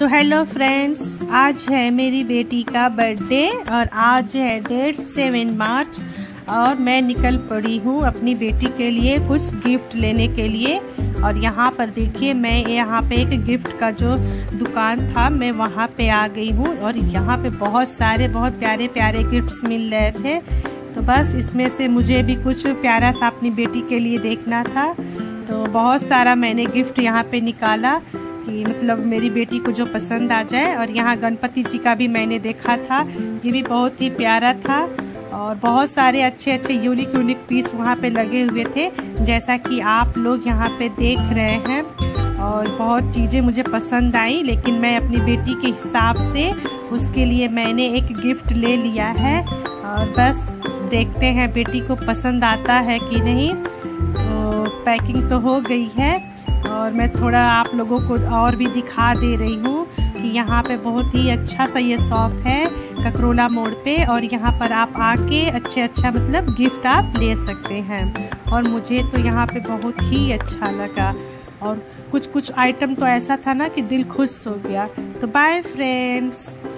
तो hello friends, आज है मेरी बेटी का बर्थडे और आज है डेट 7 मार्च और मैं निकल पड़ी हूँ अपनी बेटी के लिए कुछ गिफ्ट लेने के लिए। और यहाँ पर देखिए, मैं यहाँ पे एक गिफ्ट का जो दुकान था मैं वहाँ पे आ गई हूँ और यहाँ पे बहुत सारे बहुत प्यारे प्यारे गिफ्ट्स मिल रहे थे। तो बस इसमें से मुझे भी कुछ प्यारा सा अपनी बेटी के लिए देखना था। तो बहुत सारा मैंने गिफ्ट यहाँ पे निकाला कि मतलब मेरी बेटी को जो पसंद आ जाए। और यहाँ गणपति जी का भी मैंने देखा था, ये भी बहुत ही प्यारा था और बहुत सारे अच्छे अच्छे यूनिक पीस वहाँ पे लगे हुए थे, जैसा कि आप लोग यहाँ पे देख रहे हैं। और बहुत चीज़ें मुझे पसंद आई, लेकिन मैं अपनी बेटी के हिसाब से उसके लिए मैंने एक गिफ्ट ले लिया है और बस देखते हैं बेटी को पसंद आता है कि नहीं। तो पैकिंग तो हो गई है और मैं थोड़ा आप लोगों को और भी दिखा दे रही हूँ कि यहाँ पे बहुत ही अच्छा सा ये शॉप है ककरोला मोड़ पे, और यहाँ पर आप आके अच्छा मतलब गिफ्ट आप ले सकते हैं। और मुझे तो यहाँ पे बहुत ही अच्छा लगा और कुछ आइटम तो ऐसा था ना कि दिल खुश हो गया। तो बाय फ्रेंड्स।